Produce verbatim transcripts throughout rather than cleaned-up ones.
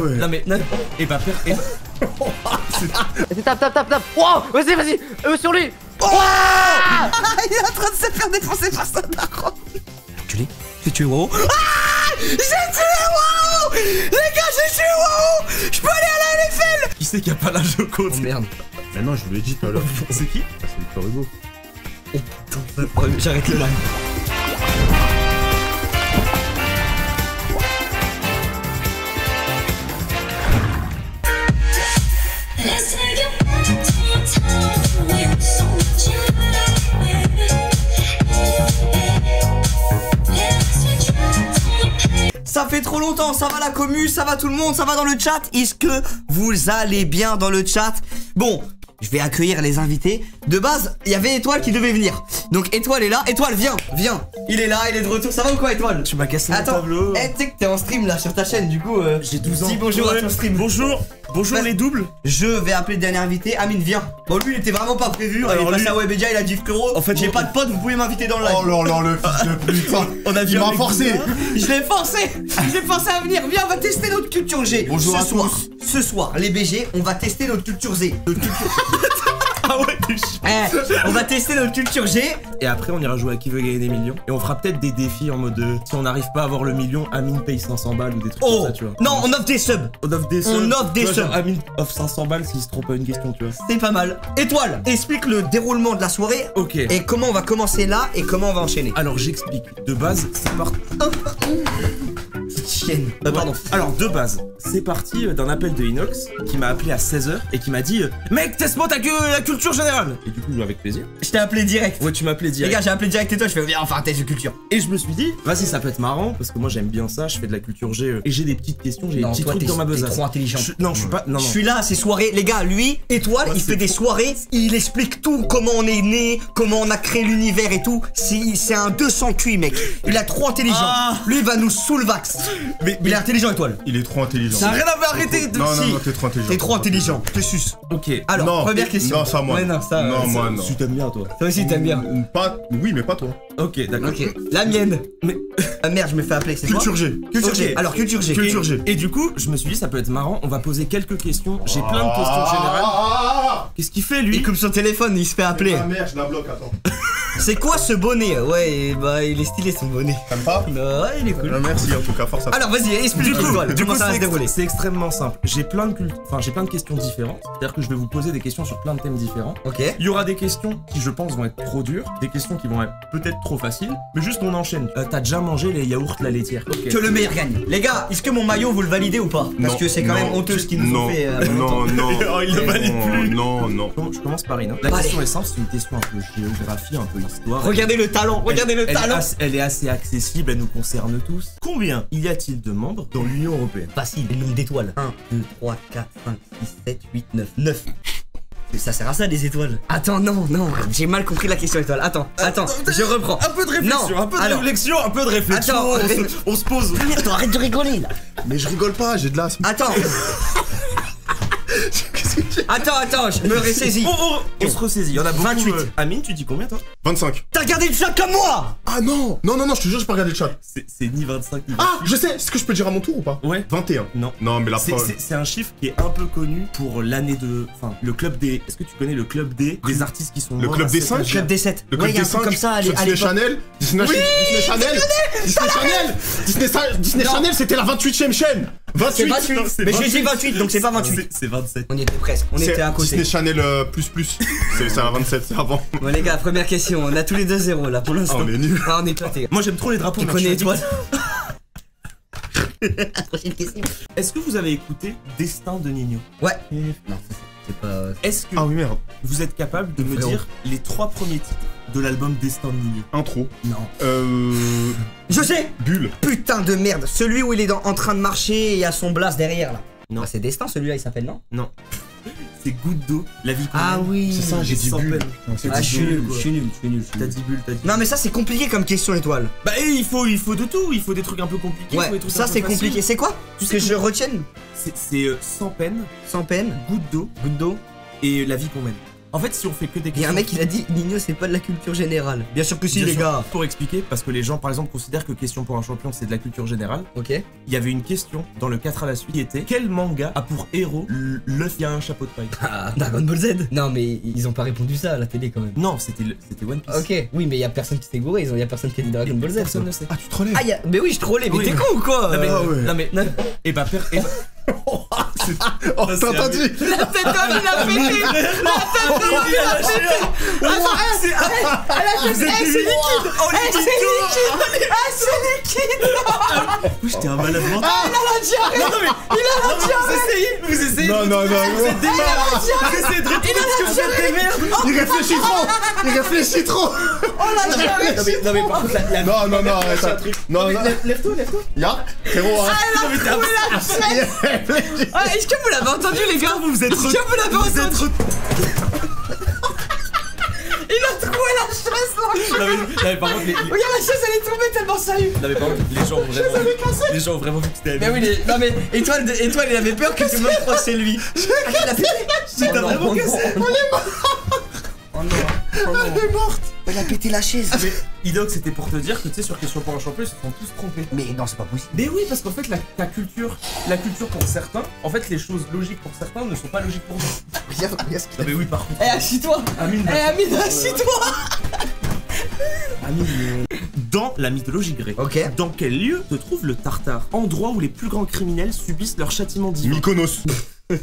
Ouais. Non mais... Et bah père... Et bah... Vas-y, tape, tape, tape, tape. Wow, vas-y, vas-y. Euh, sur lui. Oh il est en train de se faire défoncer par sa daronne. Tu l'es J'ai tué Wow. Ah j'ai tué Wow. Les gars, j'ai tué Wow. Je peux aller à la N F L. Qui c'est qui a pas la jocote? Oh merde. Mais non, je vous l'ai dit tout à l'heure. C'est qui? Ah, c'est Victor Hugo. Oh putain, j'arrête le live. Ça fait trop longtemps, ça va la commu, ça va tout le monde, ça va dans le chat. Est-ce que vous allez bien dans le chat? Bon, je vais accueillir les invités. De base, il y avait Étoile qui devait venir. Donc Étoile est là. Étoile, viens, viens. Il est là, il est de retour. Ça va ou quoi, Étoile? Tu m'as cassé Attends, mon tableau. eh, tu sais que t'es en stream là sur ta chaîne, du coup. Euh, J'ai douze ans. Dis bonjour Ouais. à ton stream. Bonjour. Bonjour Vas-y. les doubles. Je vais appeler le dernier invité. Amine, viens. Bon, lui, il était vraiment pas prévu. Alors, il est passé lui- à Webedia, il a dit frérot. En fait, j'ai on- pas de pote, vous pouvez m'inviter dans le live. Oh là là, le fils de putain. On a vu Il m'a avec forcé. vous. Je l'ai forcé. Je l'ai forcé à venir. Viens, on va tester notre culture G. Bonjour ce à soir, tous. Ce soir, les B G, on va tester notre culture Z. Notre culture... Ah ouais, tu chies. Eh, on va tester notre culture G. Et après on ira jouer à qui veut gagner des millions. Et on fera peut-être des défis en mode euh, si on n'arrive pas à avoir le million, Amine paye cinq cents balles ou des trucs Oh comme ça, tu vois. non, on offre des subs. On offre des On subs. offre des Tu vois, genre, subs. Amine offre cinq cents balles s'il se trompe à une question, tu vois. C'est pas mal. Étoile, explique le déroulement de la soirée. Ok. Et comment on va commencer là et comment on va enchaîner. Alors j'explique. De base, c'est parti. Petite chienne. Euh, pardon. Alors de base, c'est parti euh, d'un appel de Inox qui m'a appelé à seize heures et qui m'a dit euh, mec, teste-moi ta gu- la culture générale. Et du coup, avec plaisir. Je t'ai appelé direct. Ouais, tu m'as appelé Les direct. gars, j'ai appelé direct et toi, je fais viens, enfin un test de culture. Et je me suis dit, vas-y, ça peut être marrant parce que moi j'aime bien ça. Je fais de la culture G euh, et j'ai des petites questions, j'ai des Non, petits toi, trucs t'es dans ma t'es besace. trop intelligent. Je- non, je suis pas. Non, non. Je suis là à ces soirées, les gars, lui, Étoile, Ouais, il c'est fait des fou. soirées, il explique tout, comment on est né, comment on a créé l'univers et tout. C'est c'est un deux cents cuits, mec. Il est trop intelligent. Ah. Lui, il va nous soulvax. Mais, Il est intelligent, Étoile. Il est trop intelligent. ça a rien à voir, arrêtez de. Non, non, Si. non, t'es trop intelligent. T'es trop intelligent, je te suce. Ok. Alors, Non. première question. Non, ça, moi. Ouais, non, ça. Non, euh, moi, ça- non. Tu t'aimes bien, toi. Toi aussi, t'aimes bien. Pas. Oui, mais pas toi. Ok, d'accord. Ok. La mienne. Mais. Ah merde, je me fais appeler, c'est toi Culture G. Culture Ok. G. Alors, culture G. Culture G. Et du coup, je me suis dit, ça peut être marrant. On va poser quelques questions. J'ai plein de questions Ah, générales. ah, ah, Qu'est-ce qu'il fait, Il lui? coupe son téléphone, il se fait ah. appeler. Ah merde, je la bloque, attends. C'est quoi ce bonnet? Ouais, bah il est stylé son bonnet. T'aimes pas? Ouais, il est cool. Ah, merci, en tout cas, force à toi. Alors vas-y, explique Du coup, Étoile, du comment coup, ça va c'est se dérouler. ex- c'est extrêmement simple. J'ai plein de cult- enfin j'ai plein de questions différentes. C'est-à-dire que je vais vous poser des questions sur plein de thèmes différents. Ok. Il y aura des questions qui, je pense, vont être trop dures, des questions qui vont être peut-être trop faciles, mais juste on enchaîne. Euh, T'as déjà mangé les yaourts la laitière? Ok. Que le meilleur gagne. Les gars, est-ce que mon maillot vous le validez ou pas? Parce Non, que c'est quand non, même honteux ce qu'ils nous non, ont fait. euh, Non, non. Oh, il le valide non, plus. Non, non. Bon, je commence par une. La Allez. question est simple, c'est une question un peu géographie, un peu histoire. Regardez le talent, regardez le Elle est talent. assez- Elle est assez accessible, elle nous concerne tous. Combien y a-t-il de membres dans l'Union Européenne? Facile, le nombre d'étoiles. un, deux, trois, quatre, cinq, six, sept, huit, neuf. neuf. Mais ça sert à ça des étoiles. Attends, non, non, j'ai mal compris la question étoile. Attends, attends, je reprends. Un peu de réflexion, Non, un peu de alors- réflexion, un peu de réflexion. Attends, on, ré- se, on se pose. Merde, arrête de rigoler là. Mais je rigole pas, j'ai de l'asthme. Attends. Qu'est-ce que j'ai? Attends, attends, je me ressaisis. Oh, oh, on se ressaisit. Il y en a beaucoup. vingt-huit. euh, Amine, tu dis combien toi? vingt-cinq. T'as regardé le chat comme moi. Ah non! Non, non, non, je te jure, je peux regarder le chat. C'est c'est ni vingt-cinq ni Ah, je sais! Est-ce que je peux dire à mon tour ou pas? Ouais. vingt et un. Non. Non, mais la C'est- preuve. C'est c'est un chiffre qui est un peu connu pour l'année de. Enfin, le club des. Est-ce que tu connais le club des des artistes qui sont Le morts club à des cet cinq âge-là? Club des sept. Le Ouais, club y a des un truc cinq comme ça à sur l'é- à Disney l'époque. Channel. Disney, Disney Channel. Disney Channel. Disney, Sa- Disney Non. Channel, c'était la vingt-huitième chaîne. C'est vingt-huit. vingt-huit. Non, c'est Mais j'ai dit vingt-huit. vingt-huit, donc c'est pas vingt-huit. C'est- C'est vingt-sept. On y était presque, on C'est était à côté. Disney Channel euh, plus plus. C'est c'est à vingt-sept, c'est avant. Bon les gars, première question, on a tous les deux zéro là pour l'instant. Ah, on est nuls. Ah, on est éclatés. Moi j'aime trop les drapeaux. Tu mec, je connais suis Étoile? addict. Prochaine question. Est-ce que vous avez écouté Destin de Nino? Ouais. Non, ça, c'est- c'est pas. Est-ce que Ah oui, merde. vous êtes capable de me Frérot. dire les trois premiers titres de l'album Destin de Nino? Intro. Non. Euh. Je sais. Bulle. Putain de merde, celui où il est dans- en train de marcher et il y a son blast derrière là. Non. Ah, c'est Destin celui-là, il s'appelle non? Non. C'est Goutte d'eau, la vie qu'on Ah mène. oui. C'est ça, j'ai dit sans bulle. peine. Non, c'est Ah, je suis bulle. nul, je suis nul, je suis nul. je suis T'as nul. dit bulle, t'as dit. Non mais ça c'est compliqué comme question étoile. Bah eh, il faut, il faut de tout, il faut des trucs un peu compliqués. il faut Ouais, des trucs ça un peu c'est faciles. compliqué. C'est quoi? Tu Que sais je retienne? C'est c'est, euh, sans peine, Sans peine, goutte d'eau goutte d'eau. et la vie qu'on mène. En fait, si on fait que des Il y a questions. un mec, il a dit Nino, c'est pas de la culture générale. Bien sûr que si, Bien les sûr, gars. Pour expliquer, parce que les gens, par exemple, considèrent que question pour un champion, c'est de la culture générale. Ok. Il y avait une question dans le quatre à la suite qui était quel manga a pour héros l'œuf qui a un chapeau de paille? Ah, Dragon Ball Z. Non, mais ils ont pas répondu ça à la télé quand même. Non, c'était le- c'était One Piece. Ok, oui, mais y a personne qui s'est gouré, ils ont y a personne qui a dit Dragon Ball Z. Personne ne sait. Ah, tu trollais. Ah, y a... mais oui, je trollais, mais Oui, t'es mais- con ou quoi? Non mais, Ah ouais. non mais, et bah, per- et bah- Oh, c'est- t'as c'est entendu? La tête d'homme, il a pété. La tête d'homme, il a pété. Attends, elle, elle, elle a fait c'est liquide. Oh, Eh, c'est liquide. Ah, c'est liquide. J'étais un malade mental. Ah, il a la diarrhée. Non, non, mais, Il a la vous diarrhée. essayez, vous essayez. Non, non, non. Vous êtes des merdes. Vous essayez de répondre parce que vous êtes des merdes. Il réfléchit trop. Il réfléchit trop. Oh, la diarrhée. Non mais, non mais par contre, la, la Non, non, non, arrête. un truc. Non, non. Lève-toi, lève-toi. Ya, frérot, hein. Non mais t'es un Ah, est-ce que vous l'avez entendu, les gars? vous vous êtes Est-ce que vous l'avez vous êtes entendu? Il a trouvé la chaise, là. Non mais, non, mais par contre, les, les- Regarde, la chaise, elle est tombée tellement ça eu. non mais par contre, les gens ont vraiment, les gens ont vraiment vu que c'était Mais oui, les... non mais Étoile, de- Étoile, il avait peur que tout le monde croit que c'est lui. Ah, il a pété. Mais t'as Oh non, vraiment oh cassé. non, oh non. Oh non, oh non. Elle est morte. Il a pété la chaise. Mais Idox, c'était pour te dire que tu sais sur question pour un champion, ils se sont tous trompés. Mais non, c'est pas possible. Mais oui, parce qu'en fait, la, ta culture, la culture pour certains, en fait, les choses logiques pour certains ne sont pas logiques pour d'autres. Regarde, regarde ce qu'il Non mais oui, par contre. Eh, assis-toi. Amine, Eh, Amine, assis-toi. Amine, euh, dans la mythologie grecque, Ok. dans quel lieu se trouve le Tartare? Endroit où les plus grands criminels subissent leur châtiment divin. Mykonos. Ils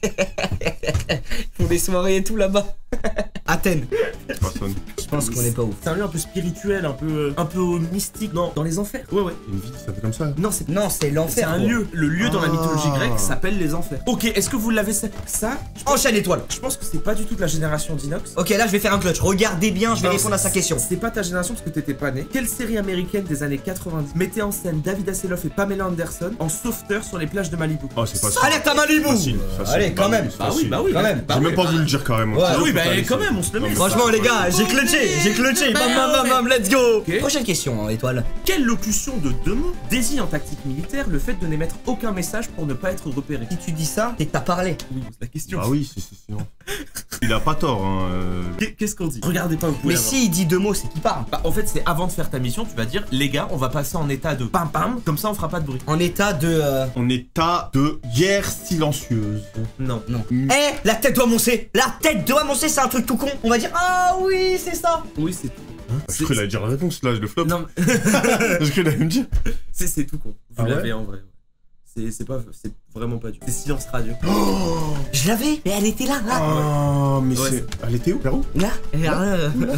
font des soirées et tout là-bas. Athènes. Personne. Je pense qu'on est pas ouf. C'est un lieu un peu spirituel, un peu, euh, un peu mystique. Non, dans les enfers. Ouais, ouais. Une vie qui s'appelle comme ça. Non, c'est Non, c'est c'est l'enfer. un gros. lieu. Le lieu dans la mythologie Ah. grecque s'appelle les enfers. Ok, est-ce que vous l'avez ça, ça je pense- Enchaîne, Étoile. Je pense que c'est pas du tout de la génération d'Inox. Ok, là, je vais faire un clutch. Regardez bien, je vais Non, répondre à sa c'est- question. C'est pas ta génération parce que t'étais pas né. Quelle série américaine des années quatre-vingt-dix mettait en scène David Hasselhoff et Pamela Anderson en sauveteur sur les plages de Malibu? Oh, c'est facile. Alerte à Malibu. Facile, facile. Allez, quand même. c'est Bah oui, facile. bah oui, Quand même. bah J'ai oui, même pas bah- voulu le dire carrément. Ouais. C'est Ah oui, juste bah que t'as quand laissé. même, on se le Non, met. mais Franchement, les gars, j'ai clutché, j'ai clutché. Bam, bam, bam, bam, let's go. Ok. Prochaine question, hein, Étoile. Quelle locution de deux mots désigne en tactique militaire le fait de n'émettre aucun message pour ne pas être repéré? Si tu dis ça, c'est que t'as parlé. Oui, c'est la question. Ah oui, c'est c'est sûr. Il a pas tort, hein. euh. Qu'est- Qu'est-ce qu'on dit? Regardez pas, vous pouvez Mais l'avoir. s'il dit deux mots, c'est qu'il parle. Bah, en fait, c'est avant de faire ta mission, tu vas dire les gars, on va passer en état de pam pam, comme ça on fera pas de bruit. En état de. euh, En état de guerre silencieuse. Non. Non. Eh, la tête doit moncer. La tête doit moncer, c'est un truc tout con. On va dire ah oui, c'est ça. Oui, c'est tout. Je crois qu'il allait dire la réponse, là, je le flop. Non, Je crois qu'il allait me dire. c'est c'est tout con. Vous Ah ouais l'avez en vrai. ouais. C'est c'est pas, c'est vraiment pas dur. C'est silence radio. Je l'avais, mais elle était là, là. Ah, mais Ouais, c'est. Elle était où, Pérou? Là, là.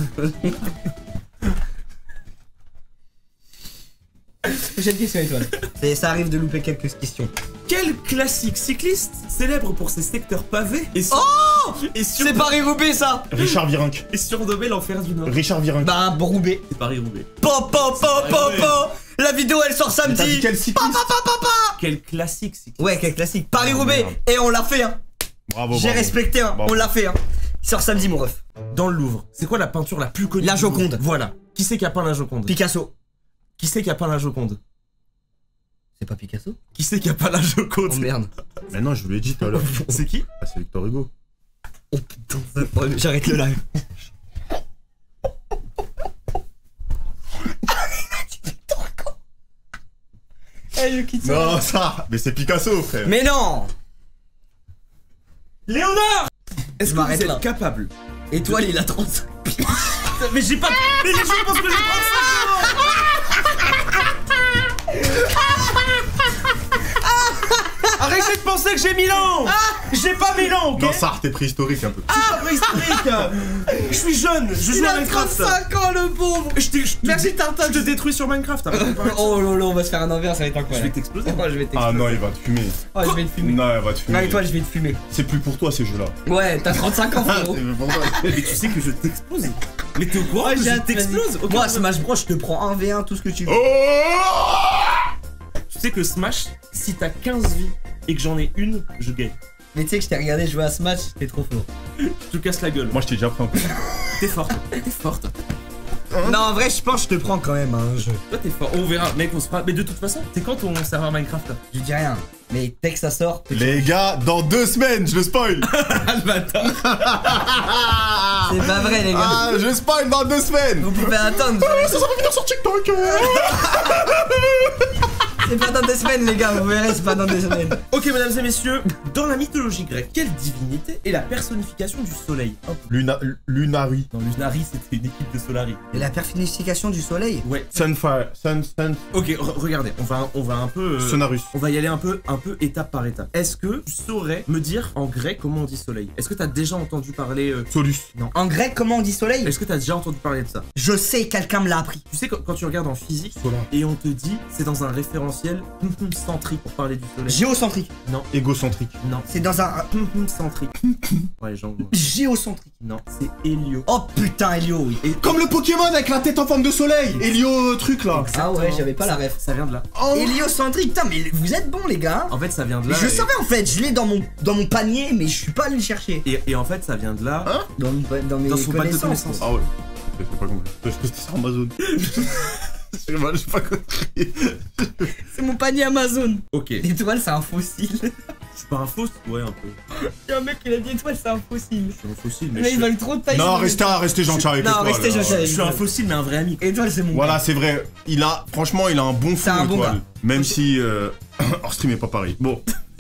Prochaine question, Étoile. Et ça arrive de louper quelques questions. Quel classique cycliste, célèbre pour ses secteurs pavés et, sur... Oh et, sur... C'est Paris-Roubaix, ça. Richard Virenque. et surnommé l'enfer du Nord? Richard Virenque. Bah, Roubaix. C'est Paris-Roubaix. Po, po, po, po, Paris-Roubaix. po. La vidéo, elle sort Mais t'as dit samedi. quel cycliste? Quel classique cycliste? Ouais, quel classique. Paris-Roubaix. merde. Et on l'a fait, hein. Bravo, J'ai bravo. respecté, hein. Bravo. On l'a fait, hein. Il sort samedi, mon ref. Dans le Louvre, c'est quoi la peinture la plus connue? La du Joconde. Louvre Voilà. Qui c'est qui a peint la Joconde? Picasso. Qui c'est qui a peint la Joconde? C'est pas Picasso? Qui c'est qui a peint la Joconde? Oh merde. Mais non, je vous l'ai dit tout à l'heure. C'est qui? Ah, c'est Victor Hugo. Oh putain. Ouais, mais j'arrête le live. Eh, je quitte ça. Non, ça. Mais c'est Picasso, frère. Mais non. Léonard! Est-ce Je que vous m'arrête êtes là. capable? Étoile, il a trente-cinq. Mais j'ai pas. Mais les gens pensent que j'ai trente-cinq ans! Arrêtez de penser que j'ai mille ans! J'ai pas mille ans, ok? Non, ça, t'es préhistorique un peu. Ah, préhistorique! Je suis jeune, je joue Il à a Minecraft! trente-cinq ans, le pauvre. Je t'ai- je te Merci, dé- Tartin. Je te détruis sur Minecraft, arrête de parler de ça. Oh là là, on va se faire un envers, ça va être Je vais incroyable. t'exploser. Oh, je vais Ah t'exploser. non, il va te fumer. Oh, je vais te fumer. Non, il va te Non, fumer. Étoile, je vais te fumer. C'est plus pour toi, ces jeux-là. Ouais, t'as trente-cinq ans, frérot. C'est pour toi. Mais tu sais que je t'explose. Mais t'es au courant que j'ai je hâte, t'explose? vas-y. Ok, Moi, on va- Smash Bros, je te prends un v un, tout ce que tu veux. Oh Tu sais que Smash, si t'as quinze vies et que j'en ai une, je gagne. Mais tu sais que je t'ai regardé jouer à Smash, t'es trop fort. Je te casse la gueule. Moi, je t'ai déjà pris un coup. T'es forte. T'es forte. Hein Non, en vrai, je pense que je te prends quand même à un jeu. Toi t'es fort, on verra, mec, on se fera. Mais de toute façon, c'est quand ton serveur Minecraft là? Je dis rien. Mais dès que ça sort, Les gars, dans deux semaines, je le spoil. Ah le bâtard. c'est pas vrai, les gars. Ah, je le spoil dans deux semaines. Vous pouvez attendre. Ah, ça, ça va venir sur TikTok. C'est pas dans deux semaines, les gars. Vous verrez, c'est pas dans deux semaines. Ok, mesdames et messieurs, dans la mythologie grecque, quelle divinité est la personnification du soleil? Hop. Luna, Lunari. Dans Lunari, c'était une équipe de Solari. Et la personnification du soleil. Ouais. Sunfire. Sun, sun, Ok, re- regardez, on va, on va un peu. euh, Sonarus. On va y aller un peu, un peu étape par étape. Est-ce que tu saurais me dire en grec comment on dit soleil? Est-ce que t'as déjà entendu parler euh, Solus. En grec, comment on dit soleil? Est-ce que t'as déjà entendu parler de ça? Je sais, quelqu'un me l'a appris. Tu sais quand, quand tu regardes en physique Solar. et on te dit c'est dans un référentiel centrique pour parler du soleil. Géocentrique. Non, Égocentrique. non. C'est dans un. Centrique. Ouais, j'en vois. Géocentrique. Non, c'est hélio. Oh putain, Elio, oui. Comme le Pokémon avec la tête en forme de soleil. Helio truc là. Ah ouais, j'avais pas la ref. Ça vient de là. Oh. Héliocentrique, putain, mais vous êtes bons, les gars. En fait, ça vient de là. Je et- savais en fait, je l'ai dans mon, dans mon panier, mais je suis pas allé le chercher. Et, et en fait, ça vient de là. Hein Dans, dans mes Dans son bac de connaissances. connaissances. Ah ouais. J'ai pas compris. Parce que c'était sur Amazon. J'ai mal, j'ai pas compris. C'est mon panier Amazon. Ok. L'étoile, c'est un fossile. C'est pas un faux? Ouais, un peu. Il y a un mec qui a dit étoile, c'est un fossile. Je suis un fossile, mais Mais je ils suis... veulent trop de taille. Non, restez, restez gentil avec Non, l'étoile, restez là. gentil avec je suis un fossile, mais un vrai ami. Étoile, c'est mon. Voilà, c'est vrai. Il a, franchement, il a un bon fond, C'est un bon étoile. gars. Même si euh, hors stream est pas pareil. Bon.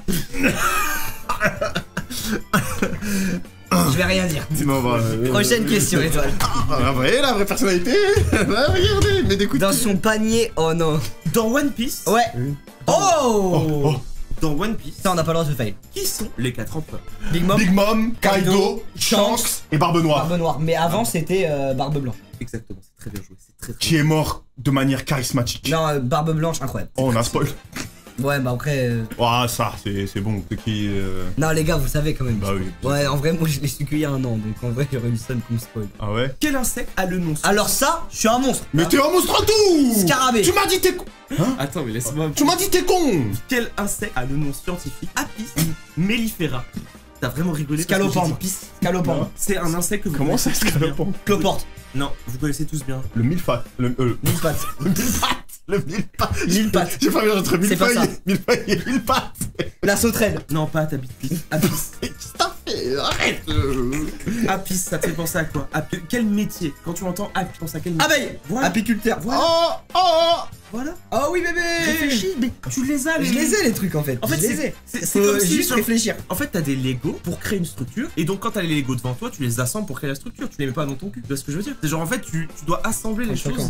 Je vais rien dire. Non, bah, euh, Prochaine question, étoile. Ah, la vraie, la vraie personnalité. Bah, regardez, mais d'écoute. Dans son panier, oh non. Dans One Piece. Ouais. Oh, Oh, oh. Dans One Piece. Ça, on n'a pas le droit de fail. Qui sont les quatre empereurs? Big Mom, Big Mom, Kaido, Kaido, Shanks et Barbe Noire. Barbe Noire. Mais avant, c'était euh, Barbe Blanche. Exactement, c'est très bien joué. C'est très très Qui est mort de manière charismatique. Non, euh, Barbe Blanche, incroyable. Oh, on a spoil. Ouais, bah après. euh, Ah, ça, c'est c'est bon. C'est qui. euh, Non, les gars, vous savez quand même. Bah oui. Ouais, en vrai, moi, je l'ai su qu'il y a un an. Donc, en vrai, il y aurait eu seul comme spoil. Ah ouais. Quel insecte a le nom? Alors, ça, je suis un monstre. Mais t'es un monstre tout. Scarabée. Tu m'as dit t'es con. Attends, mais laisse-moi. Tu m'as dit t'es con. Quel insecte a le nom scientifique? Apis mellifera. T'as vraiment rigolé? parce que j'ai Scalopendre. dit pisse. Scalopendre. C'est un insecte que vous Comment ça connaissez se tous bien. répond? Cloporte. Non, vous connaissez tous bien. Le mille-pattes. Le. Euh, Mille pattes. le mille-pattes. Le mille-pattes. Mille pattes. J'ai pas vu entre C'est pas ça. mille-feuilles. Mille-feuilles et mille-pattes. La sauterelle. Non, pas t'habites pisse. Apis. Qu'est-ce que t'as fait? Arrête. euh. Apis, ça te fait penser à quoi? Api- Quel métier? Quand tu entends apis, tu penses à quel métier? Abeille. Voilà. Apiculteur. Voilà. Oh, oh. Voilà. Oh oui, bébé. Réfléchis, mais tu les as, Je les ai, les trucs, en fait. En fait, je les c'est- ai. c'est- c'est Faut comme si juste sur- réfléchir. En fait, t'as des Lego pour créer une structure, et donc quand t'as les Lego devant toi, tu les assembles pour créer la structure. Tu les mets pas dans ton cul. Tu vois ce que je veux dire? C'est genre en fait, tu, tu dois assembler les En choses.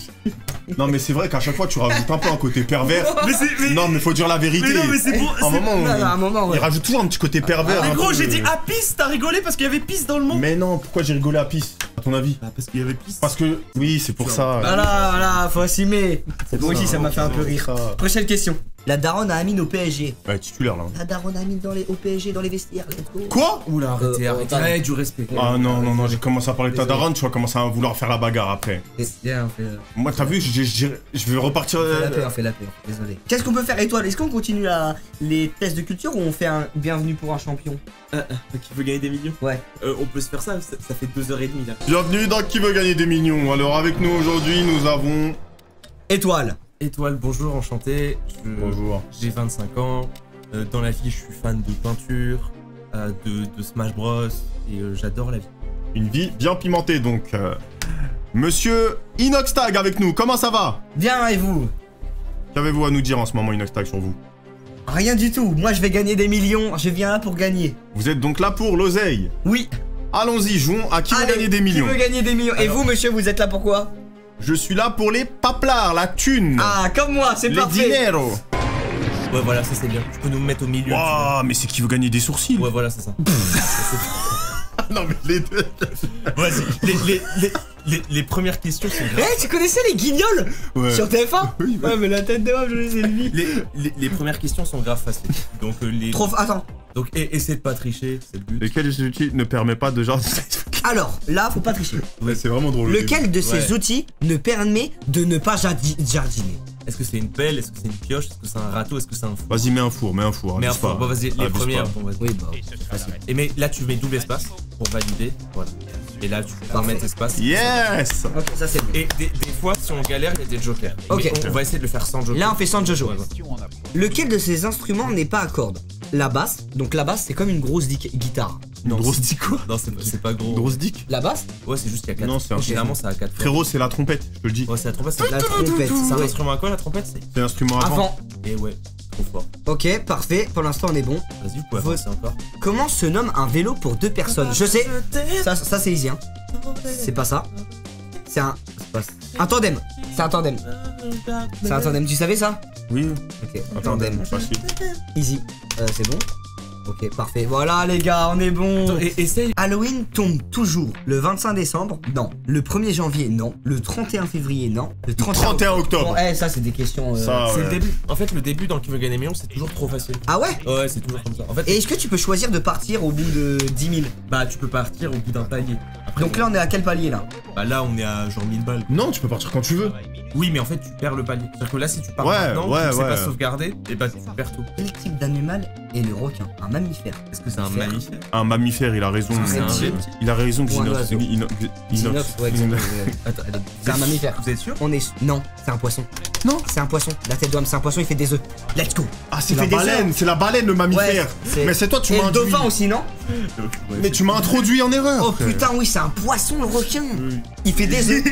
Non, mais c'est vrai qu'à chaque fois, tu rajoutes un peu un côté pervers. mais c'est. Mais, Non, mais faut dire la vérité. mais non, mais c'est pour. À un c'est- moment, Non, non, à un moment, ouais. il rajoute toujours un petit côté pervers. Mais un gros, peu, j'ai dit euh. apis, t'as rigolé parce qu'il y avait pisse dans le mot. Mais non, pourquoi j'ai rigolé à pisse, à ton avis? Bah, parce qu'il y avait pisse. Parce que, oui, c'est pour ça. Voilà, voilà, faut assumer. C'est Moi pour aussi, ça m'a fait un peu c'est rire. pour ça. Prochaine question. La daronne a Amine au P S G. Ouais, titulaire là. La daronne a Amine dans les, au P S G, dans les vestiaires. Let's go. Quoi? Oula, arrêtez, Euh, arrêtez. pardon. Ouais, du respect. Ah non, non, non, j'ai commencé à parler de ta Désolé. daronne, tu vas commencer à vouloir faire la bagarre après. Vestiaire, on fait, euh, Moi, t'as vu, j'ai- j'ai- je vais repartir. on fait la euh, paix, on fait la paix. Désolé. Qu'est-ce qu'on peut faire, Étoile? Est-ce qu'on continue la- les tests de culture ou on fait un bienvenue pour un champion? Euh, euh, qui veut gagner des millions? Ouais. Euh, on peut se faire ça, ça, ça fait deux heures et demie là. Bienvenue dans Qui veut gagner des millions. Alors, avec nous aujourd'hui, nous avons. Étoile. Étoile, bonjour, enchanté. Je- Bonjour. J'ai vingt-cinq ans. Euh, dans la vie, je suis fan de peinture, euh, de, de Smash Bros. Et euh, j'adore la vie. Une vie bien pimentée donc. euh, Monsieur Inoxtag avec nous, comment ça va? Bien, et vous? Qu'avez-vous à nous dire en ce moment, Inoxtag, sur vous? Rien du tout. Moi, je vais gagner des millions. Je viens là pour gagner. Vous êtes donc là pour l'oseille. Oui. Allons-y, jouons à Qui veut Allez, gagner des millions. Qui veut gagner des millions? Et Alors. vous, monsieur, vous êtes là pour quoi? Je suis là pour les paplards, la thune. Ah, comme moi, c'est les parfait. dinero. Ouais, voilà, ça c'est bien. Tu peux nous mettre au milieu. Waouh, mais c'est qui veut gagner des sourcils? tu vois. Ouais, voilà, c'est ça. Non, mais les deux. Vas-y. Les, les, les, les, les premières questions sont Eh, graves. tu connaissais les guignols Ouais. sur T F un? Oui, Ouais, mais la tête de homme, je les ai lui. Les, les, les premières questions sont graves faciles. Donc, euh, les, Trop. Attends. donc e- essaie de pas tricher, c'est le but. Lequel de ces outils ne permet pas de genre. Alors, là, faut pas tricher. Ouais, c'est vraiment drôle. Lequel de ces Ouais. outils ne permet de ne pas jardi- jardiner? Est-ce que c'est une pelle? Est-ce que c'est une pioche? Est-ce que c'est un râteau? Est-ce que c'est un four? Vas-y, mets un four, mets un four. Mais un abuse four, pas. bon vas-y, les Abuse premières. pas. Bon, vas-y. Oui, bah. Facile. Et mais là tu mets double espace pour valider. Voilà. Et là tu peux Parfait. mettre espace. Yes. Ok, ça c'est bon. Et des, des fois, si on galère, il y a des jokers. Ok. Mais on, on va essayer de le faire sans joker. Là, on fait sans Jojo. Ouais, ouais. Lequel de ces instruments n'est pas à cordes? La basse. Donc la basse, c'est comme une grosse di- guitare. Une Non, grosse c'est- dick quoi? Non, c'est pas, c'est pas gros. Une grosse dick? La basse? Ouais, c'est juste qu'il y a quatre. Non, c'est un- Généralement, c'est à quatre. Frérot, c'est la trompette, je te le dis. Ouais, c'est la trompette. C'est La trompette. c'est un Ouais. instrument à quoi la trompette? C'est. C'est l'instrument avant. Avant. Et ouais, trop fort. Ok, parfait. Pour l'instant, on est bon. Vas-y, vous pouvez Faut- avancer encore. Comment se nomme un vélo pour deux personnes? Je sais. Ça, ça c'est easy, hein. C'est pas ça. C'est un. c'est pas ça. Un tandem. C'est un tandem. C'est un tandem. Tu savais ça? Oui. Ok, un Attends, tandem. facile. Easy. Euh, c'est bon? Ok, parfait. Voilà, les gars, on est bon. Attends, et- essaye. Halloween tombe toujours le vingt-cinq décembre? Non. Le premier janvier? Non. Le trente et un février? Non. Le trente et un trente et un octobre. Bon, eh, ça, c'est des questions. euh, Ça, C'est ouais. le début. En fait, le début dans Qui veut gagner million, c'est toujours trop facile. Ah ouais? Ouais, c'est toujours comme ça. En fait, Et est-ce que tu peux choisir de partir au bout de dix mille? bah, tu peux partir au bout d'un palier. Après, Donc là, on est à quel palier là? bah là, on est à genre mille balles. Non, tu peux partir quand tu veux. Oui, mais en fait, tu perds le palier. C'est-à-dire que là, si tu pars Ouais, maintenant, ouais, tu ne sais ouais. pas sauvegarder, et bah, tu perds tout. Quel type d'animal est le requin? Un mammifère. Est-ce que c'est un Mammifère. mammifère? Un mammifère, il a raison. C'est un Euh, reptile. Il a raison, Ou un Xinox. oiseau. Ino- Inox. ouais, exactement. Attends, attends. C'est un mammifère. Vous êtes sûr? On est. Non, c'est un poisson. Non. C'est un poisson. La tête d'homme, c'est un poisson, il fait des œufs. Let's go. Ah, c'est Il la fait des baleine, œufs. c'est la baleine le mammifère. Ouais, c'est- Mais c'est toi, tu Et m'as le introduit. dauphin aussi, non? Mais tu m'as introduit en erreur. Oh frère. putain, oui, c'est un poisson le requin. Il fait des œufs.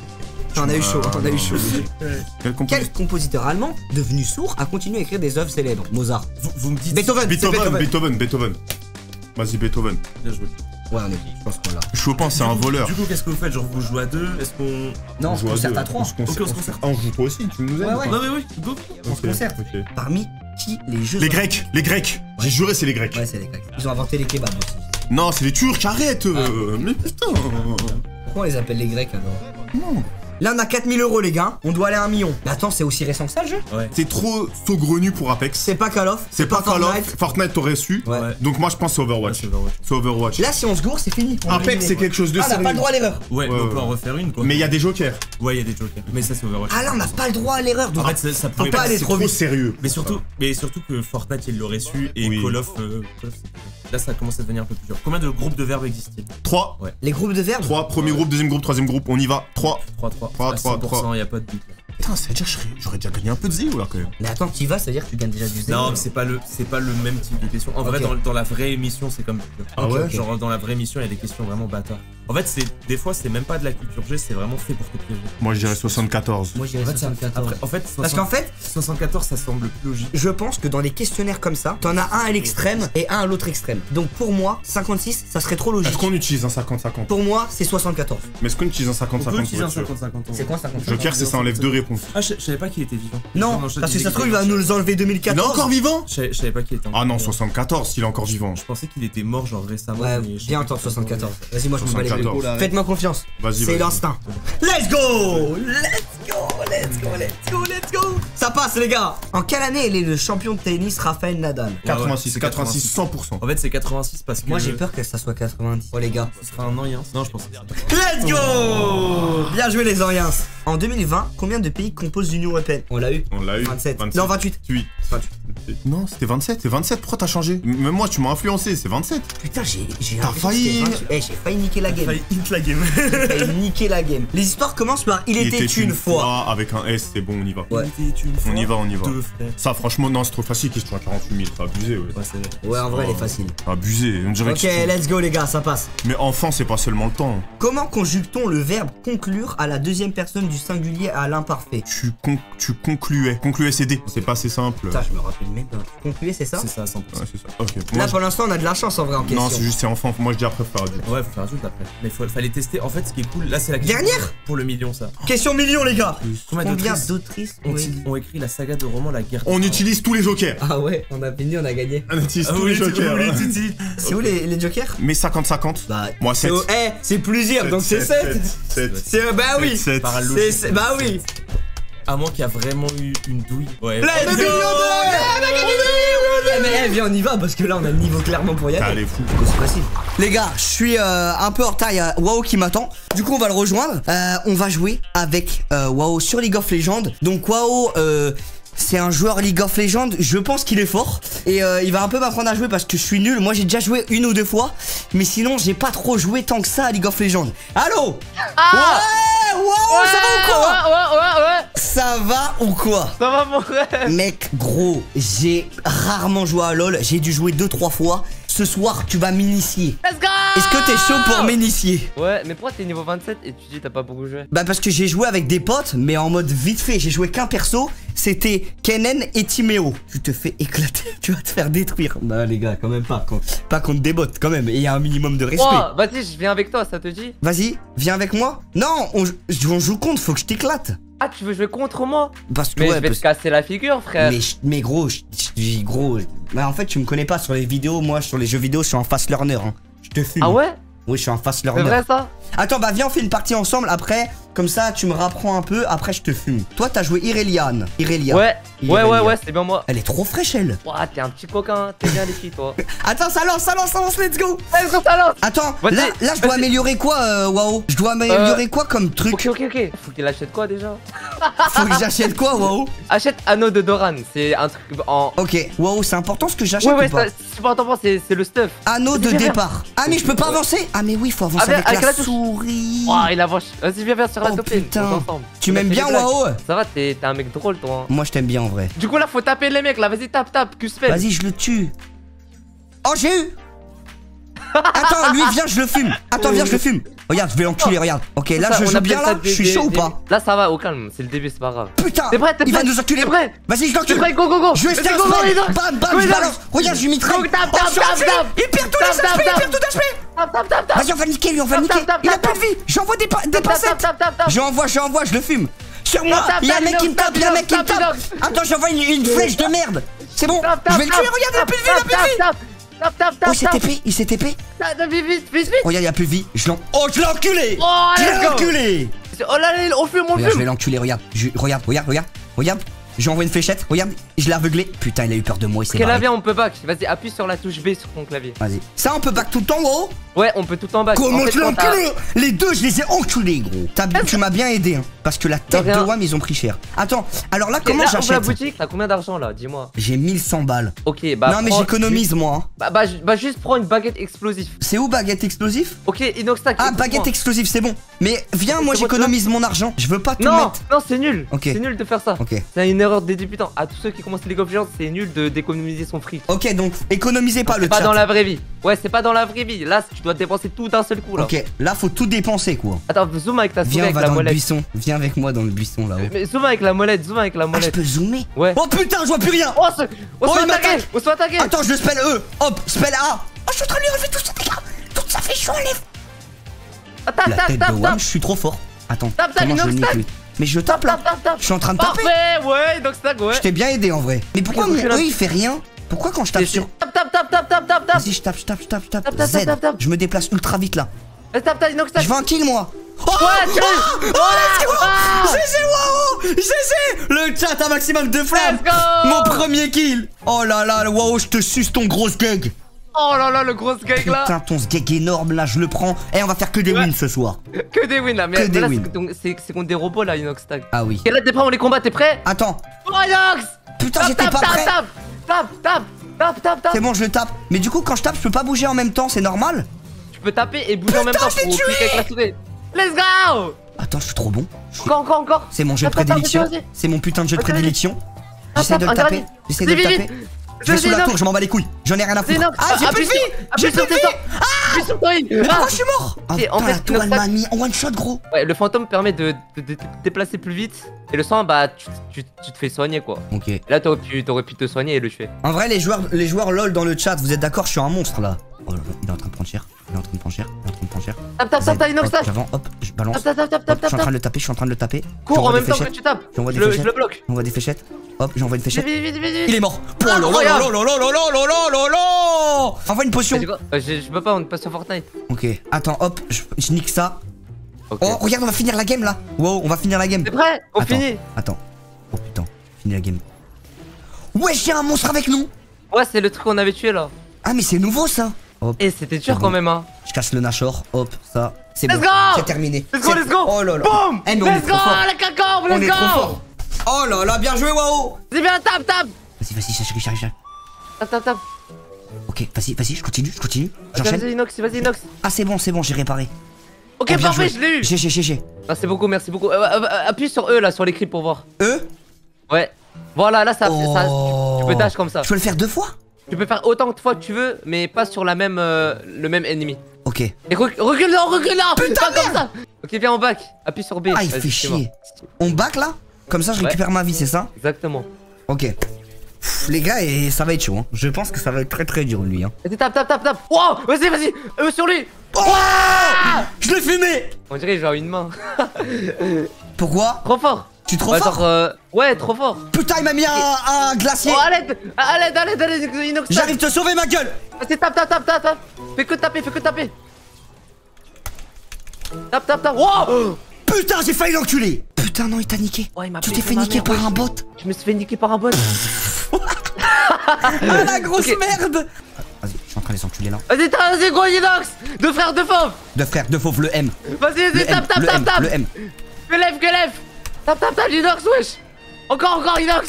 On a eu chaud, on a eu chaud. Quel compositeur Quel compositeur allemand, devenu sourd, a continué à écrire des œuvres célèbres? Mozart. Vous, vous me dites. Beethoven, c'est Beethoven, Beethoven. Beethoven, Beethoven. Vas-y, Beethoven. Bien joué. Ouais, on est bon, je pense qu'on l'a. Chopin, c'est un Du coup- voleur. Du coup, qu'est-ce que vous faites? Genre, vous jouez à deux? Est-ce qu'on. Non, on se joue à concerte deux. à trois. On se concerte. Ok, on se concerte. Ah, on joue toi aussi, tu nous aides Ouais, ou ouais. pas Non, mais oui, go! On se Ok, concerte. ok. Parmi qui les Jeux Les Olympiques- Grecs, les Grecs. J'ai juré, c'est les Grecs. Ouais, c'est les Grecs. Ils ont inventé les kebabs aussi. Non, c'est les Turcs, arrête. euh, Mais putain. Pourquoi on les appelle les Grecs alors? Non. Là, on a quatre mille euros, les gars. On doit aller à un million. Mais attends, c'est aussi récent que ça le jeu? Ouais. C'est trop saugrenu pour Apex. C'est pas Call of. C'est pas Call of. Fortnite. Fortnite, t'aurais su. Ouais. Ouais. Donc moi, je pense que c'est Ouais, Overwatch. c'est Overwatch. C'est Overwatch. Là, si on se gourre, c'est fini. On est Apex, éliminé. c'est quelque chose de Ah, on a sérieux. pas le droit à l'erreur. Ouais, Ouais, mais on ouais. peut en refaire une, quoi. Mais il y a des jokers. Ouais, il y a des jokers. Mais ça, c'est Overwatch. Ah là, on n'a pas le droit à l'erreur. En fait, ça, ça Faut pourrait pas pas aller C'est trop trop vite. sérieux. Mais surtout, mais surtout que Fortnite il l'aurait su et Oui. Call of, euh, Call of, c'est- là ça commence à devenir un peu plus dur. Combien de groupes de verbes existent-ils? trois. Les groupes de verbes. trois. Premier groupe, deuxième groupe, troisième groupe. On y va. trois. trois trois. Trois, À trois, cent pour cent, y a pas de doute. Putain, ça veut dire que j'aurais- j'aurais déjà gagné un peu de zéro là quand même. Mais attends, tu y vas, ça veut dire que tu gagnes déjà du zéro. Non, mais c'est pas le, c'est pas le même type de question. En vrai, Ok. dans, dans la vraie émission, c'est comme. Ah ouais? Genre dans la vraie émission, il y a des questions vraiment bâtards. En fait, c'est des fois, c'est même pas de la culture G, c'est vraiment fait pour te piéger. Moi, je dirais soixante-quatorze. Moi, j'irais En fait, ça- soixante-quatorze. Après, en fait, Parce soixante- qu'en fait, soixante-quatorze, ça semble plus logique. je pense que dans les questionnaires comme ça, t'en as un à l'extrême et un à l'autre extrême. Donc pour moi, cinquante-six, ça serait trop logique. Est-ce qu'on utilise un cinquante cinquante? Pour moi, c'est soixante-quatorze. Mais est-ce qu'on utilise un cinquante On peut cinquante? utiliser un cinquante cinquante. C'est quoi cinquante-cinquante? Joker, c'est ça enlève deux réponses. Ah, je, je savais pas qu'il était vivant. Non, je parce que disais ça se trouve, qu'il il va était- nous enlever deux mille Il est quatorze. encore vivant? Je savais, je savais pas qu'il était Ah non, vivant. soixante-quatorze, s'il est encore vivant. Je pensais qu'il était mort genre récemment. Ouais, mais je sais viens pas. entendre soixante-quatorze. Vas-y, moi je me bats les couilles. soixante-quatorze. Faites-moi confiance. Vas-y, C'est vas-y. l'instinct. Let's go! Let's go! Let's go! Let's go! Let's go! Ça passe, les gars! En quelle année il est le champion de tennis Rafael Nadal? quatre-vingt-six, c'est quatre-vingt-six, cent pour cent. En fait, c'est quatre-vingt-six parce que. Moi j'ai peur que ça soit quatre-vingt-dix. Oh les gars. Ce sera un Oriens. Non, je pense que c'est ça. Let's go! Bien joué les Oriens. En deux mille vingt, combien de pays composent l'Union Européenne? On l'a eu. On l'a eu. vingt-sept. Non, vingt-huit. huit. Non, c'était vingt-sept. C'est vingt-sept, pourquoi t'as changé? Même moi, tu m'as influencé, c'est vingt-sept. Putain, j'ai j'ai T'as l'impression que failli- c'était vingt-huit. Eh, j'ai failli niquer la game. Failli hit la game. J'ai failli niquer la game. Les histoires commencent par il, était, une fois. Avec un S, c'est bon, on y va. Ouais. Il était une fois. On y va, on y va. Deux frères. Ça, franchement, non, c'est trop facile, question à quarante-huit mille. T'as abusé, ouais. Ouais, c'est vrai. Ouais, en vrai, elle est Oh. facile. Abusé, on dirait Ok, que. let's go les gars, ça passe. Mais enfant, c'est pas seulement le temps. Comment conjugue-t-on le verbe conclure à la deuxième personne du singulier à l'imparfait? Tu, con... tu concluais. Concluais, c'est D. C'est pas assez simple. Putain, je me rappelle même pas. Concluer, c'est ça? C'est ça, cent pour cent. Ouais, c'est ça. Ok. Là, Moi, pour l'instant, on a de la chance en vrai en je- question. Non, c'est juste, c'est enfant. Moi, je dis après faire adulte. Ouais, faut faire un truc après. Mais faut, fallait tester. En fait, ce qui est cool, là, c'est la question. Dernière Pour le million, ça. Question million, les gars. Combien Combien d'autrices d'autrices ont, oui. ont écrit la saga de roman La Guerre des On Pharaons. utilise tous les jokers. Ah ouais, on a fini, on a gagné. On utilise Ah tous oui, les tu- jokers. oui, hein. tu dis. C'est où les, les jokers? Mais cinquante cinquante. Bah, Moi, c'est sept. au- Eh, c'est plusieurs, donc c'est sept. sept. C'est bah oui. sept. C'est- c'est- Bah oui. À moins qu'il y a vraiment eu une douille. Ouais. Let's go. Mais eh, viens, on y va parce que là on a le niveau clairement pour y aller. Allez, fou. C'est facile. Les gars, je suis euh, un peu en retard. Il y a Wao qui m'attend. Du coup, on va le rejoindre. Euh, on va jouer avec euh, Wao sur League of Legends. Donc, Wao, euh, c'est un joueur League of Legends. Je pense qu'il est fort. Et euh, il va un peu m'apprendre à jouer parce que je suis nul. Moi, j'ai déjà joué une ou deux fois. Mais sinon, j'ai pas trop joué tant que ça à League of Legends. Allô? Ah Ouais, Wao, ouais, ça va ou quoi? Ouais, ouais, ouais, ouais. Ça va ou quoi? Ça va mon frère. Mec, gros, j'ai rarement joué à LoL. J'ai dû jouer deux trois fois. Ce soir, tu vas m'initier. Let's go. Est-ce que t'es chaud pour m'initier? Ouais, mais pourquoi t'es niveau vingt-sept et tu dis t'as pas beaucoup joué? Bah parce que j'ai joué avec des potes, mais en mode vite fait. J'ai joué qu'un perso, c'était Kennen et Timéo. Tu te fais éclater, tu vas te faire détruire. Bah les gars, quand même pas, quand, pas contre des bots quand même. Et il y a un minimum de respect. Oh, vas-y, je viens avec toi, ça te dit? Vas-y, viens avec moi. Non, on, on joue contre, faut que je t'éclate. Ah, tu veux jouer contre moi? Parce que Mais ouais, je vais parce- te casser la figure, frère. Mais, je- mais gros, je- je- gros, bah en fait tu me connais pas sur les vidéos, moi sur les jeux vidéo je suis en fast learner hein. Je te fume. Ah ouais? Oui je suis en fast C'est learner. vrai ça? Attends bah viens on fait une partie ensemble après, comme ça tu me rapprends un peu, après je te fume. Toi t'as joué Irelia. Irelia. Ouais, ouais, Irelia. ouais, ouais, c'est bien moi. Elle est trop fraîche elle. Ouah, t'es un petit coquin, t'es bien les filles toi. Attends ça lance, ça lance, ça lance, let's go. Let's go, ça lance. Attends, Vas-y, là, là je dois vas-y. améliorer quoi euh, Wao? Je dois améliorer quoi comme truc? Ok, ok, ok. Faut qu'il achète quoi déjà? Faut que j'achète quoi Wao? Achète Anneau de Doran, c'est un truc en. Ok, Wao c'est important ce que j'achète Ouais, ouais, ou pas? ça- c'est super important, c'est c'est le stuff. Anneau de Vas-y, viens, départ. Ah mais je peux pas avancer. Ah mais oui faut avancer Ah, viens, avec, avec la, la touche. souris. Ouah, il avance. Vas-y, viens, viens sur la Oh, topine. putain. on joue ensemble. Tu On a m'aimes fait bien des blagues. Wao? Ça va, t'es t'es un mec drôle toi. hein. Moi je t'aime bien en vrai. Du coup là, faut taper les mecs là, vas-y, tape, tape, Q-spell. Vas-y, je le tue. Oh, j'ai eu. Attends, lui, viens, je le fume. Attends, viens, je le fume. Regarde, je vais l'enculer, regarde. Ok, là, Ça, je on joue appelle bien, ça là. des- Je suis des- chaud ou des- pas? Là, ça va, au calme, c'est le début, c'est pas grave. Putain, T'es prêt, t'es il va prêt nous enculer. T'es prêt Vas-y, je T'es l'encule. prêt, go, go, go. Je vais Vas-y, faire go, go, spell. Inox. Bam, bam, Go, je Inox. balance. Regarde, je lui mitraille. Go, tape, Oh, tape, je suis tape, enculé. tape. Il perd tous les Tape, tape, H P, il tape. perd tout H P. Tape, tape, tape, tape. Vas-y, on va le niquer, lui, on va le Tape, niquer. tape, Il a tape, plus de vie. J'envoie des, pa- des Tape, tape, pincettes. tape, tape, tape. J'envoie, j'envoie, je le fume. Sur moi, Tape, il y a un tape, mec qui me tape, tape, il y a un mec qui me tape, tape. tape. Attends, j'envoie une, une flèche de merde. C'est bon, Tape, je tape, vais le tape, tuer, regarde, il a tape, plus de vie, il a plus de tape, vie. tape, tape, tape, tape, Oh, il s'est tape. T P, il s'est T P. Tape, tape, Vite, vite, vite, vite. Regarde, il a plus de vie. Je l'en. Oh, je l'ai enculé. Oh, Je l'ai let's go. enculé. Oh là là, on fume, on Regarde, je vais fume. l'enculer, regarde. Je- Regarde, regarde, regarde. Regarde. J'ai envoyé une fléchette, regarde. Je l'ai aveuglé. Putain, il a eu peur de moi, il s'est Ok, là, barré. viens, on peut back. Vas-y, appuie sur la touche B sur ton clavier. Vas-y. Ça, on peut back tout le temps, gros. Ouais, on peut tout en back. Comment En fait, tu l'as quand t'as- enculé? Les deux, je les ai enculés, gros. T'as bien- tu m'as bien aidé, hein. Parce que la tête de rien. Wam, ils ont pris cher. Attends, alors là, Ok, comment là, ouvre la j'achète? boutique, t'as combien d'argent là? Dis-moi. J'ai mille cent balles. Ok, bah. Non, mais prends- j'économise, moi. hein. Bah, bah, ju- bah, juste prends une baguette explosive. C'est où, baguette explosif? Ok, Inoxtag. Ah, écoute-moi. baguette explosive, c'est bon. Mais viens, moi, C'est bon, j'économise mon argent. Je veux pas tout Non, mettre. non, c'est nul. Ok. C'est nul de faire ça. Ok. C'est une erreur des débutants. À tous ceux qui commencent League of Legends, c'est nul de d'économiser son fric. Ok, donc économisez pas le C'est pas chat. dans la vraie vie. Ouais, c'est pas dans la vraie vie. Là, tu dois dépenser tout d'un seul coup là. Ok, là, faut tout dépenser, quoi. Attends, zoom avec ta souris Viens, on avec va la dans le molette. buisson. Viens avec moi dans le buisson, là-haut. Mais zoom avec la molette, zoom avec la Ah, je molette. peux zoomer? Ouais. Oh putain, je vois plus rien. Oh, se... on Oh, se il fait attaquer. m'attaque. On se fait attaquer. Attends, je le spell E. Hop, spell A. Oh, je suis en train de lui enlever tout ça, les gars. Tout ça fait chaud, enlève. Tape, La tape, tête de tape, Wam, tape. je suis trop fort. Attends, Tape, tape, comment je le Inox, nique, tape. lui? Mais je tape, là. Tape, tape, tape. Je suis en train de taper. Parfait, ouais, Inoxtag, ouais. Je t'ai bien aidé, en vrai. Mais pourquoi Ok, mon donc, là- E, il fait rien? Pourquoi quand je tape C'est- sur... Tape, tape, tape, tape, tape, tape, tape. Vas-y, je tape, je tape, je tape, je tape. Tape, tape, Z. tape, tape, tape. Je me déplace ultra vite, là. Vas-y, tape, tape, Inoxtag. Je veux un kill, moi. Oh, Ouais, tu- oh, oh, let's go. Ah. G G, wow. G G. Le chat a maximum de flammes. Let's go. Mon premier kill. Oh là là, wow, je te suce ton gros gag. Oh là là, le gros gag là. Putain, ton gag énorme, là, je le prends. Et on va faire que des Ouais. wins ce soir. Que des wins là. Mais Que mais des là, wins. c'est donc- c'est c'est contre des robots là, Inoxtag. Ah oui. Et là, t'es prêt, on les combat, t'es prêt? Attends. Oh, Inox. Putain, Tape, j'étais tape, pas tape, prêt. Tape, tape, tape, tape, tape, tape. C'est bon, je le tape. Mais du coup, quand je tape, je peux pas bouger en même temps, c'est normal? Tu peux taper et bouger en même temps je l'ai pour tué. cliquer avec la souris. Let's go. Attends, je suis trop bon. Je suis- Encore, encore, encore. C'est mon jeu de Tape, tape, tape, prédilection. vas-y, vas-y. C'est mon putain de jeu de Vas-y, vas-y. prédilection. Tape, J'essaie de tape, le taper. vas-y. J'essaie de le Vite, vite, taper. vite. Je vais sous la Inox. tour, je m'en bats les couilles. J'en ai rien à foutre. Inox, Ah, j'ai plus appuie de vie. sur- J'ai appuie plus sur de tes vie. temps. Appuie sur ton heal. Mais Ah. pourquoi je suis mort? Oh Et en putain, fait, la tour, elle Inoxtag- m'a mis en one shot, gros. Ouais, le fantôme permet de de- de te déplacer plus vite. Et le sang, bah, tu, tu, tu te fais soigner quoi. Ok. Là, t'aurais pu, t'aurais pu te soigner et le tuer. En vrai, les joueurs, les joueurs LOL dans le chat, vous êtes d'accord? Je suis un monstre là. Oh là là, il est en train de prendre cher. Il est en train de prendre cher. Il est en train de prendre cher. Tape, tape, tape, tape, Z, Inoxtag. hop, j'avance, hop, je balance. Tape, tape, tape, Hop, tape, je tape, suis en train tape. de le taper, je suis en train de le taper. Cours en J'envoie même des temps que fléchettes. tu tapes. J'envoie Je des le, je fléchettes. le bloque. J'envoie des fléchettes. Hop, j'envoie une Vite, fléchette. vite, vite, vite, vite. Il est mort. Oh là là là Incroyable. là là là là là là là là. Envoie une potion. Vas-y, quoi. Euh, Je je peux pas, on passe sur Fortnite. Ok, attends, hop, je, je nique ça. Ok. Oh, regarde, on va finir la game là. Wow, on va finir la game. T'es prêt? On Attends, finit. Attends, Oh putain, fini la game. Ouais, j'ai un monstre avec nous. Ouais, c'est le truc qu'on avait tué là. Ah, mais c'est nouveau ça. Hop. Et c'était dur C'est quand bon. même, hein. Je casse le Nashor, hop, ça. C'est Let's bon. go. C'est terminé. Let's go, C'est- let's go. Oh là là. Boum. Eh, mais on est Let's trop go, fort. la cacombe, On let's est trop go. fort. Oh là là, bien joué, waouh. C'est bien, tape, tape. Vas-y, vas-y, j'arrive, j'arrive, j'arrive. Tape, tape, tape. Ok, vas-y, vas-y, je continue, je continue. Vas-y, J'enchaîne. Inox, vas-y, Inox. Ah, c'est bon, c'est bon, j'ai réparé. Ok, Oh, bien parfait, joué. je l'ai eu. G G, G G. Merci beaucoup, merci beaucoup. Euh, euh, euh, appuie sur E là, sur l'écrit pour voir. E Ouais. Voilà, là, ça, Oh. ça tu, tu peux dash comme ça. Je peux le faire deux fois? Tu peux faire autant de fois que tu veux, mais pas sur la même, euh, le même ennemi. Ok. Et recule, recule là, recule là. Putain, pas comme ça. Ok, viens en back. Appuie sur B. Ah, il Vas-y, fait c'est bon. chier. On back là? Comme ça, je Ouais. récupère ma vie, c'est ça? Exactement. Ok. Pff, les gars, et ça va être chaud. Hein. Je pense que ça va être très très dur lui. Hein. Vas-y, tape, tape, tape, tape. Wow, vas-y, vas-y. Euh, sur lui. Oh je l'ai fumé. On dirait que j'ai une main. Pourquoi? Trop fort. Tu es trop Ouais, fort? genre, euh, ouais, trop fort. Putain, il m'a mis un, un glacier. Oh, à l'aide, à l'aide, à l'aide, à l'aide, Inox. J'arrive te sauver ma gueule. Vas-y, tape, tape, tape, tape, tape. Fais que taper, fais que taper. Tape, tape, tape. Wow. Putain, j'ai failli l'enculer. Putain, non, il t'a niqué. Ouais, il m'a Tu pris t'es fait ma niquer mère, par wesh. un bot. Je me suis fait niquer par un bot. Ah, la grosse Ok. merde. Vas-y, je suis en train de les enculer là. Vas-y, t'as- vas-y, go, Inox. Deux frères, deux fauves. Deux frères, deux fauves, le M. Vas-y, Le vas-y, M, tape, tape, le tape, M, tape. le M. Que lève, que lève. Tape, tape, tape, Inox, wesh. Encore, encore, Inox.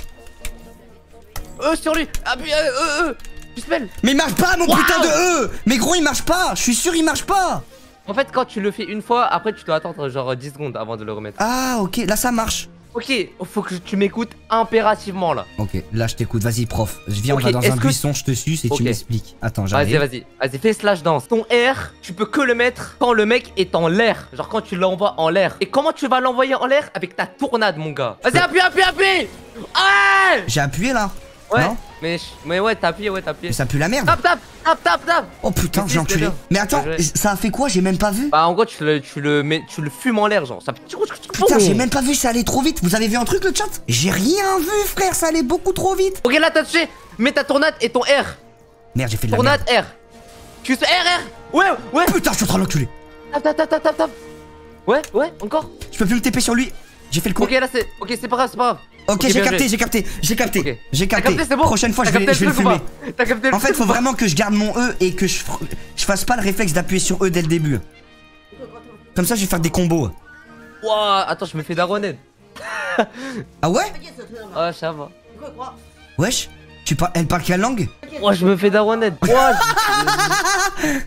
E sur lui. Appuie, euh, euh, euh. Tu spell. Mais il marche pas mon Wow. putain de E. Mais gros, il marche pas. Je suis sûr, il marche pas. En fait, quand tu le fais une fois, après, tu dois attendre genre dix secondes avant de le remettre. Ah, ok, là ça marche. Ok, faut que tu m'écoutes impérativement là. Ok, là je t'écoute, vas-y prof. Je viens, Ok, on va dans est-ce un que- buisson, je te suce et Ok. tu m'expliques. Attends, Vas-y, j'arrive. vas-y, vas-y, fais slash dance. Ton R, tu peux que le mettre quand le mec est en l'air. Genre quand tu l'envoies en l'air. Et comment tu vas l'envoyer en l'air? Avec ta tournade, mon gars. Vas-y, appuie, appuie, appuie. Ouais. J'ai appuyé là. Ouais, Non mais, je- mais ouais, t'as appuyé, ouais, t'as appuyé. Mais ça pue la merde. Tape, tape, tape, tape, tape. Oh putain, Mais j'ai si, enculé. c'était bien. Mais attends, Bien joué. ça a fait quoi? J'ai même pas vu. Bah, en gros, tu le, tu le mets, tu le fumes en l'air, genre. Ça fait. Putain, j'ai même pas vu, ça allait trop vite. Vous avez vu un truc le chat? J'ai rien vu, frère, ça allait beaucoup trop vite. Ok, là, t'as touché. Mets ta tournade et ton R. Merde, j'ai fait de la Tournade merde. R. Tu fais R, R. Ouais, ouais. Putain, je suis en train de l'enculer. Tape, tape, tape, tape, tape, tape. Ouais, ouais, encore. Je peux plus me T P sur lui. J'ai fait le coup. Ok, là, c'est. Ok, c'est pas grave, c'est pas grave. Ok, Ok, j'ai bien capté, joué. j'ai capté, j'ai capté, Ok. j'ai T'as capté. capté, c'est bon. Prochaine fois, je T'as vais, capté je vais le truc ou fumer. pas T'as capté le En fait, truc faut ou pas vraiment que je garde mon E et que je, je fasse pas le réflexe d'appuyer sur E dès le début. Comme ça, je vais faire des combos. Wouah, attends, je me fais daronner. Ah ouais? Ah, ça va. Wesh? Tu par... Elle parle quelle langue? Ouah, je me fais daronner. Ouah, je-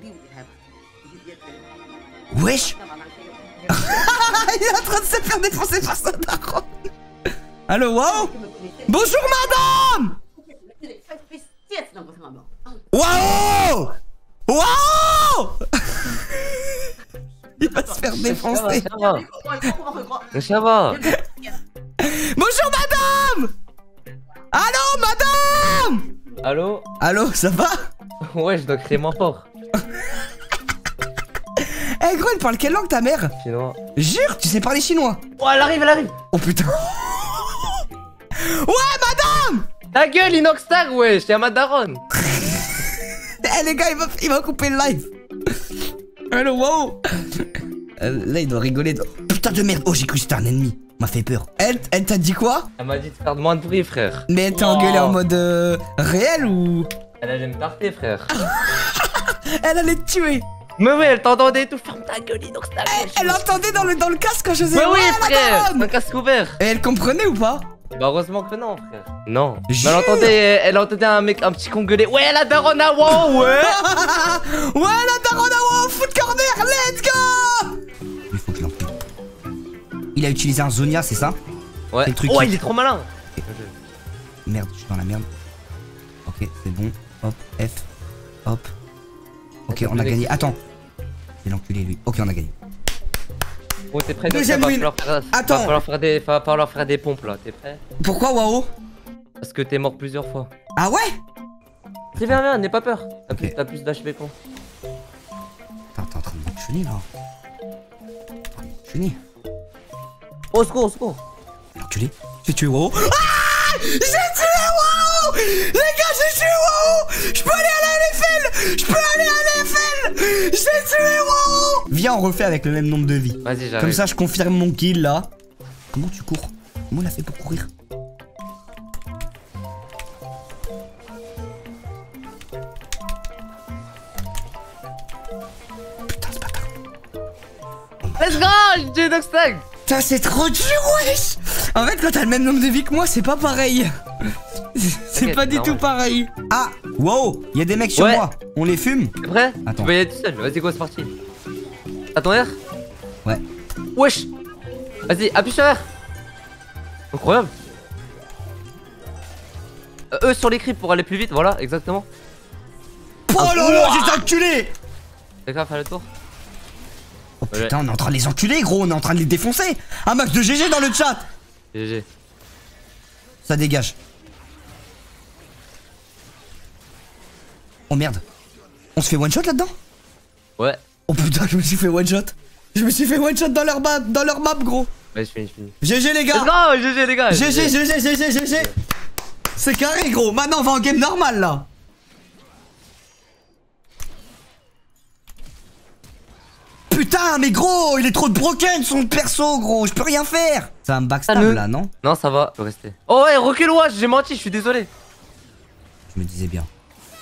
Wesh? Il est en train de se faire défoncer par sa daronne. Allo, wow? Bonjour madame! Waouh! Waouh! Il va se faire défoncer. Ça va, ça va. Ça va. Bonjour madame! Allo madame! Allô? Allo, ça va? Ouais, je dois crier moins fort. Eh gros, elle parle quelle langue ta mère? Chinois. Jure, tu sais parler chinois? Oh, elle arrive, elle arrive. Oh putain. Ouais madame! Ta gueule, Inoxtag, wesh, y'a ma daronne. Eh les gars, il va, il va couper le live. Allo, wow. Euh, là, il doit rigoler. Putain de merde. Oh, j'ai cru que c'était un ennemi. M'a fait peur. Elle, elle t'a dit quoi? Elle m'a dit de faire moins de bruit, frère. Mais elle t'a Oh. engueulé en mode euh, réel ou? Elle allait me tarter, frère. Elle allait te tuer. Mais oui, elle t'entendait et tout. Ferme ta gueule, Inoxtag. wesh. Elle entendait dans le, dans le casque quand je faisais. Mais oui, ouais, la frère, daronne. un casque ouvert. Et elle comprenait ou pas? Bah heureusement que non, frère. Non. Mais Jure. elle entendait, elle entendait un mec, un petit congolais. Ouais, la daronne à wow, ouais. Ouais, la daronne à wow, foot corner, let's go. Il faut que je l'encule. Il a utilisé un Zonia, c'est ça? Ouais. C'est le truc Oh, qui- il est trop malin. Merde, je suis dans la merde. Ok, c'est bon. Hop, F. Hop. Ok, on a gagné. Attends. C'est l'enculé lui. Ok, on a gagné. Bon, t'es prêt? Deuxième va win. falloir faire, Attends. Va falloir faire des, va falloir faire des pompes là. T'es prêt? Pourquoi Wao? Parce que t'es mort plusieurs fois. Ah ouais? C'est bien, bien, n'aie pas peur. T'as Ok. plus, t'as plus d'H P qu'on. Attends, t'es en train de m'enculer là. M'enculer. Au secours, au secours. L'enculé. J'ai tué Wao. Ah! J'ai tué Wao! Les gars, j'ai tué Wao! Je peux aller à la N F L! Je peux aller à la N F L! J'ai tué Wao! Viens, on refait avec le même nombre de vies. Vas-y, j'arrive. Comme ça, je confirme mon kill là. Comment tu cours? Comment on a fait pour courir? Putain, ce bâtard. Let's go, j'ai Inox tag. Putain, c'est trop dur, wesh. En fait, quand t'as le même nombre de vies que moi, c'est pas pareil. C'est Ok, pas du normal. tout pareil. Ah, wow, il y a des mecs sur Ouais. moi. On les fume? T'es prêt? Attends. Tu vas y aller tout seul, vas-y go, c'est parti. T'as ton R? Ouais. Wesh. Vas-y, appuie sur R. Incroyable. Euh, eux sur les creeps pour aller plus vite, voilà, exactement. Oh là là, j'ai enculé. Fais gaffe à le tour. Oh putain, on est en train de les enculer, gros, on est en train de les défoncer. Un max de G G dans le chat. G G. Ça dégage. Oh merde. On se fait one shot là-dedans? Ouais. Oh putain, je me suis fait one shot. Je me suis fait one shot dans leur map, dans leur map, gros. Ouais, je finis, je finis. G G les Let's gars. go, G G les gars. G G, G G, G G, G G. C'est carré, gros. Maintenant, on va en game normal là. Putain, mais gros, il est trop de broken son perso, gros. Je peux rien faire. Ça va me backstab Ah, ne- là, non? Non, ça va, faut rester. Oh ouais, recule watch, j'ai menti, je suis désolé. Je me disais bien.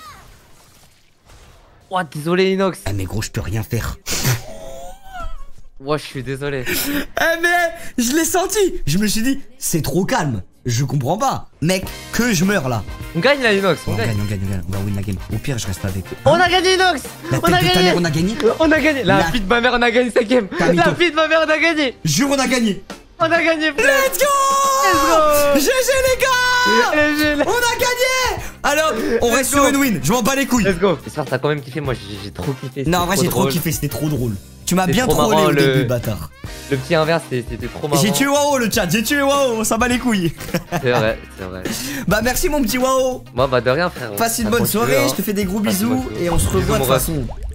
Oh, désolé Inox. Ah mais gros, je peux rien faire. Ouais, je suis désolé. Eh mais je l'ai senti. Je me suis dit, c'est trop calme. Je comprends pas. Mec, que je meurs là. On gagne la Inox, on On gagne. gagne, on gagne, on gagne. On va win la game. Au pire, je reste avec eux. On a gagné Inox. La On tête a de ta gagné. mère, on a gagné. On a gagné. La La- fille de ma mère, on a gagné sa game. T'as mis La toi. fille de ma mère, on a gagné. Jure, on a gagné. On a gagné, frère. Let's go. Let's G G les gars. G G. On a gagné. Alors, on reste go. sur une win. Je m'en bats les couilles. Let's go. J'espère que t'as quand même kiffé. Moi, j'ai j'ai trop kiffé. Non, en vrai, c'était j'ai trop drôle. kiffé. C'était trop drôle. Tu m'as C'est bien trop trollé marrant, au le- début, bâtard. Le petit inverse, c'était c'était trop marrant. J'ai tué Wao le chat. J'ai tué Wao. On s'en bat les couilles. C'est vrai, c'est vrai. Bah merci mon petit Wao. Moi, bah de rien, frère. Passe une Ça bonne continue, soirée. hein. Je te fais des gros Passe une bonne bisous soirée. et on se Bisous, revoit de mon toute ref. façon.